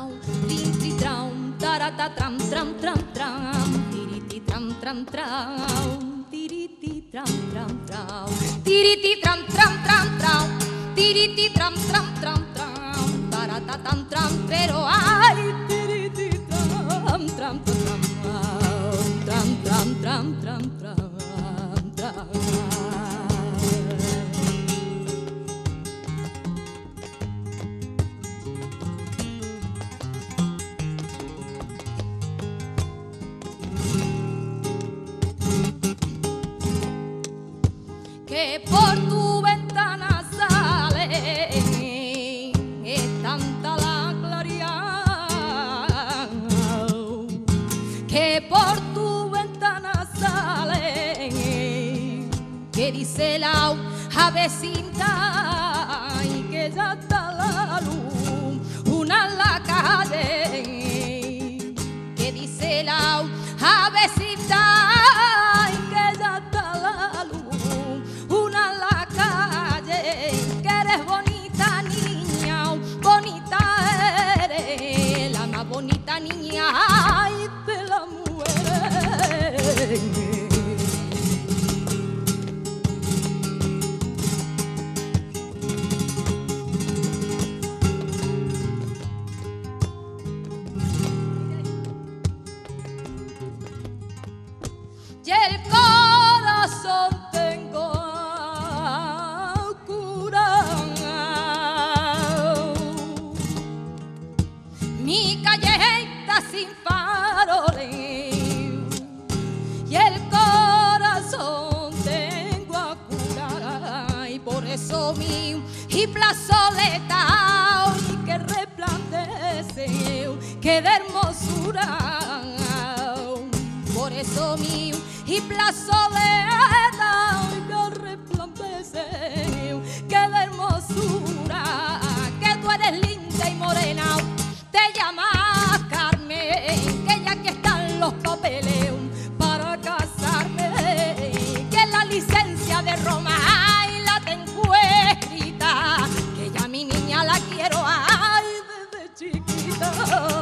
Tiri tram, tarata tram tram tram tram, tiri tram tram tram, tiri tram tram tram, tiri tram tram tram tram, tiri tram tram tram tram, tarata tram tram, pero ay, tiri tram tram tram tram tram tram tram tram tram. Que por tu ventana sale, es tanta la claridad, que por tu ventana sale, que dice la avecina y que ya está la luz, una en la calle, que dice la avecina y que ya está la luz. Bonita niña, bonita eres, la más bonita niña ay, de la mujer. Y el corazón tengo mi calle está sin faroles y el corazón tengo a curar y por eso mi y plazoleta y que resplandece que de hermosura por eso mi y plazoleta y que resplandece que de hermosura que tú eres linda y morena. Te llama Carmen, que ya que están los papeles para casarme, que la licencia de Roma ay, la tengo escrita, que ya mi niña la quiero ay, desde chiquita.